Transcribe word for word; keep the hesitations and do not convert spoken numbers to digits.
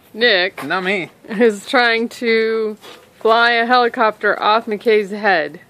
Nick Not me. is trying to fly a helicopter off McKay's head.